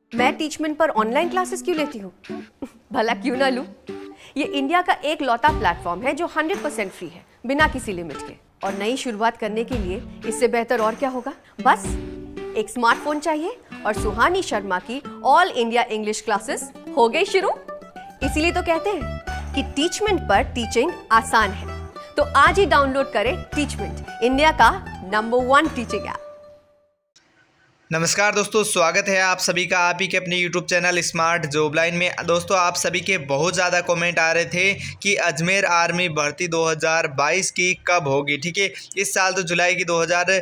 मैं टीचमेंट पर online classes क्यों लेती हूँ? भला क्यों ना लूं? ये इंडिया का एक लौता प्लेटफॉर्म है जो 100% फ्री है, बिना किसी लिमिट के। और नई शुरुआत करने के लिए इससे बेहतर और क्या होगा? बस एक स्मार्टफोन चाहिए और सुहानी शर्मा की ऑल इंडिया इंग्लिश क्लासेस हो गई शुरू। इसीलिए तो कहते हैं कि टीचमेंट पर टीचिंग आसान है। तो आज ही डाउनलोड करें टीचमेंट, इंडिया का नंबर 1 टीचिंग ऐप। नमस्कार दोस्तों, स्वागत है आप सभी का आप ही के अपने YouTube channel smart job line में। दोस्तों, आप सभी के बहुत ज़्यादा कमेंट आ रहे थे कि अजमेर आर्मी भर्ती 2022 की कब होगी। ठीक है, इस साल तो जुलाई की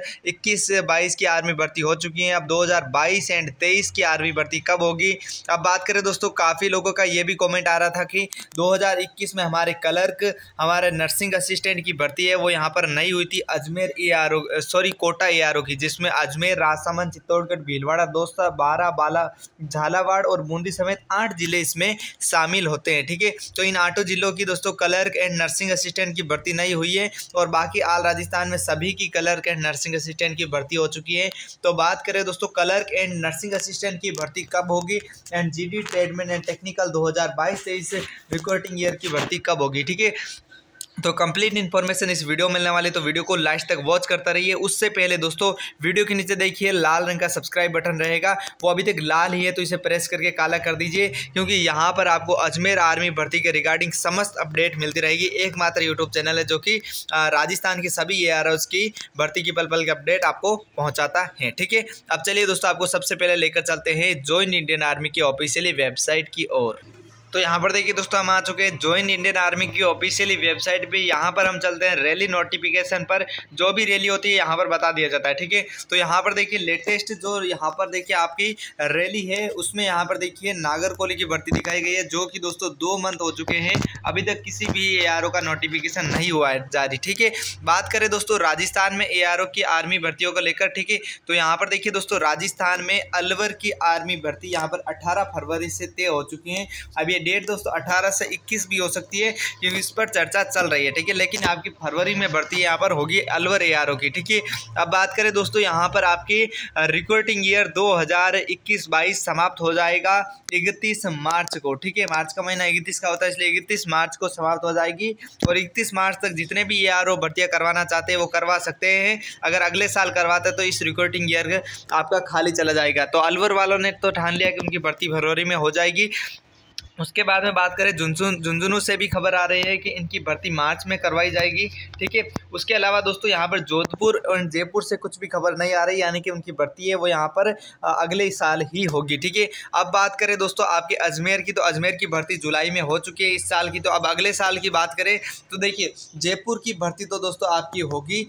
2021-22 की आर्मी भर्ती हो चुकी है। अब 2022 एंड 23 की आर्मी भर्ती कब होगी। अब बात करें दोस्तों, काफ़ी लोगों का ये भी कॉमेंट आ रहा था कि 2021 में हमारे क्लर्क, हमारे नर्सिंग असिस्टेंट की भर्ती है वो यहाँ पर नहीं हुई थी अजमेर कोटा ARO की, जिसमें अजमेर, राजसमंद, चित्तौड़गढ़, भीलवाड़ा, दौसा, बाराबाला, झालावाड़ और बूंदी समेत 8 जिले इसमें शामिल होते हैं। ठीक है, तो इन 8 जिलों की दोस्तों क्लर्क एंड नर्सिंग असिस्टेंट की भर्ती नहीं हुई है और बाकी ऑल राजस्थान में सभी की क्लर्क एंड नर्सिंग असिस्टेंट की भर्ती हो चुकी है। तो बात करें दोस्तों क्लर्क एंड नर्सिंग असिस्टेंट की भर्ती कब होगी and GD tradesman and technical 2022-23 recruiting year की भर्ती कब होगी। ठीक है, तो कंप्लीट इन्फॉर्मेशन इस वीडियो में मिलने वाली, तो वीडियो को लास्ट तक वॉच करता रहिए। उससे पहले दोस्तों वीडियो के नीचे देखिए लाल रंग का सब्सक्राइब बटन रहेगा, वो अभी तक लाल ही है तो इसे प्रेस करके काला कर दीजिए, क्योंकि यहाँ पर आपको अजमेर आर्मी भर्ती के रिगार्डिंग समस्त अपडेट मिलती रहेगी। एकमात्र यूट्यूब चैनल है जो कि राजस्थान के सभी AROs की भर्ती की पल पल के अपडेट आपको पहुँचाता है। ठीक है, अब चलिए दोस्तों आपको सबसे पहले लेकर चलते हैं ज्वाइन इंडियन आर्मी की ऑफिशियली वेबसाइट की ओर। तो यहाँ पर देखिए दोस्तों, हम आ चुके हैं ज्वाइन इंडियन आर्मी की ऑफिशियली वेबसाइट पे। यहाँ पर हम चलते हैं रैली नोटिफिकेशन पर। जो भी रैली होती है यहाँ पर बता दिया जाता है। ठीक है, तो यहाँ पर देखिए लेटेस्ट जो यहाँ पर देखिए आपकी रैली है, उसमें यहाँ पर देखिए नागरकोली की भर्ती दिखाई गई है, जो कि दोस्तों 2 मंथ हो चुके हैं, अभी तक किसी भी ARO का नोटिफिकेशन नहीं हुआ है जारी। ठीक है, बात करें दोस्तों राजस्थान में ARO की आर्मी भर्तियों को लेकर। ठीक है, तो यहाँ पर देखिए दोस्तों राजस्थान में अलवर की आर्मी भर्ती यहाँ पर 18 फरवरी से तय हो चुकी है। अब डेट दोस्तों 18 से 21 भी हो सकती है, क्योंकि इस पर चर्चा चल रही है। ठीक है, लेकिन आपकी फरवरी में भर्ती यहाँ पर होगी अलवर ARO की। ठीक है, अब बात करें दोस्तों यहाँ पर आपकी रिक्रूटिंग ईयर 2021-22 समाप्त हो जाएगा 31 मार्च को। ठीक है, मार्च का महीना 31 का होता है, इसलिए 31 मार्च को समाप्त हो जाएगी और 31 मार्च तक जितने भी ARO भर्तियाँ करवाना चाहते हैं वो करवा सकते हैं। अगर अगले साल करवाते तो इस रिक्रूटिंग ईयर आपका खाली चला जाएगा। तो अलवर वालों ने तो ठान लिया कि उनकी भर्ती फरवरी में हो जाएगी। उसके बाद में बात करें झुंझुनू से भी खबर आ रही है कि इनकी भर्ती मार्च में करवाई जाएगी। ठीक है, उसके अलावा दोस्तों यहाँ पर जोधपुर और जयपुर से कुछ भी खबर नहीं आ रही, यानी कि उनकी भर्ती है वो यहाँ पर अगले साल ही होगी। ठीक है, अब बात करें दोस्तों आपके अजमेर की, तो अजमेर की भर्ती जुलाई में हो चुकी है इस साल की। तो अब अगले साल की बात करें तो देखिए जयपुर की भर्ती तो दोस्तों आपकी होगी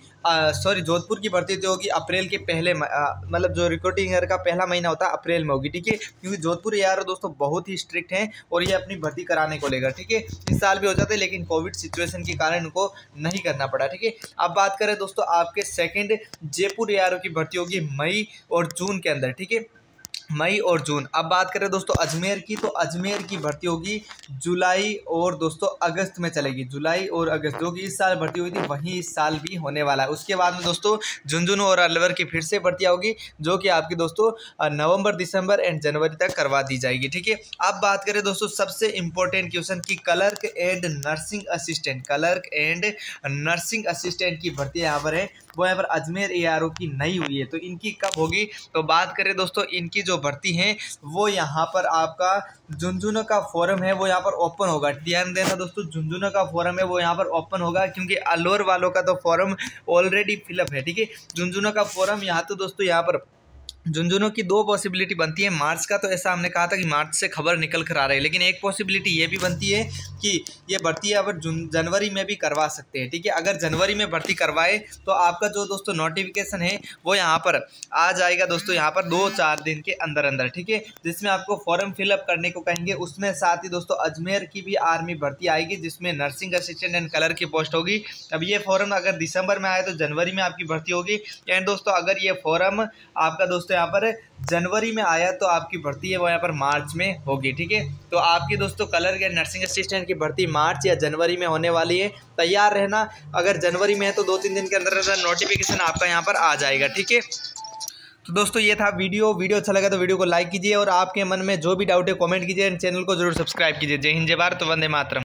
जोधपुर की भर्ती तो होगी अप्रैल के पहले मतलब जो रिक्रूटिंग ईयर का पहला महीना होता है अप्रैल में होगी। ठीक है, क्योंकि जोधपुर ARO दोस्तों बहुत ही स्ट्रिक्ट हैं और ये अपनी भर्ती कराने को लेकर। ठीक है, इस साल भी हो जाते हैं लेकिन कोविड सिचुएशन के कारण उनको नहीं करना पड़ा। ठीक है, अब बात करें दोस्तों आपके सेकंड जयपुर ARO की भर्ती होगी मई और जून के अंदर। ठीक है, मई और जून। अब बात करें दोस्तों अजमेर की, तो अजमेर की भर्ती होगी जुलाई और दोस्तों अगस्त में चलेगी। जुलाई और अगस्त, जो कि इस साल भर्ती हुई थी वहीं इस साल भी होने वाला है। उसके बाद में दोस्तों झुंझुनू और अलवर की फिर से भर्तियाँ होगी, जो कि आपकी दोस्तों नवंबर, दिसंबर एंड जनवरी तक करवा दी जाएगी। ठीक है, अब बात करें दोस्तों सबसे इंपॉर्टेंट क्वेश्चन की clerk and nursing assistant, clerk and nursing assistant की भर्ती यहाँ पर है, वो यहाँ पर अजमेर ARO की नहीं हुई है, तो इनकी कब होगी। तो बात करें दोस्तों इनकी जो भर्ती है वो यहाँ पर आपका झुंझुनू का फॉर्म है वो यहाँ पर ओपन होगा। ध्यान देना दोस्तों, झुंझुनू का फॉर्म है वो यहाँ पर ओपन होगा, क्योंकि अलवर वालों का तो फॉर्म ऑलरेडी फिलअप है। ठीक है, झुंझुनू का फॉर्म यहाँ तो दोस्तों यहाँ पर झुंझुनू की 2 पॉसिबिलिटी बनती है मार्च का, तो ऐसा हमने कहा था कि मार्च से खबर निकल कर आ रही है, लेकिन एक पॉसिबिलिटी ये भी बनती है कि ये भर्ती अब जनवरी में भी करवा सकते हैं। ठीक है, अगर जनवरी में भर्ती करवाए तो आपका जो दोस्तों नोटिफिकेशन है वो यहाँ पर आ जाएगा दोस्तों यहाँ पर 2-4 दिन के अंदर अंदर। ठीक है, जिसमें आपको फॉर्म फिलअप करने को कहेंगे। उसमें साथ ही दोस्तों अजमेर की भी आर्मी भर्ती आएगी, जिसमें नर्सिंग असिस्टेंट एंड क्लर्क की पोस्ट होगी। अब ये फॉर्म अगर दिसंबर में आए तो जनवरी में आपकी भर्ती होगी। एंड दोस्तों अगर ये फॉर्म आपका दोस्तों यहाँ पर जनवरी में आया तो आपकी भर्ती है वो यहाँ पर मार्च में होगी। ठीक है, तो आपकी दोस्तों क्लर्क या नर्सिंग असिस्टेंट की भर्ती मार्च या जनवरी में होने वाली है। तैयार रहना, अगर जनवरी में है तो 2-3 दिन के अंदर नोटिफिकेशन आपका यहाँ पर आ जाएगा। ठीक है, तो दोस्तों ये था वीडियो अच्छा लगा तो वीडियो को लाइक कीजिए और आपके मन में जो भी डाउट है कमेंट कीजिए, चैनल को जरूर सब्सक्राइब कीजिए। जय हिंद, जय भारत, वंदे मातरम।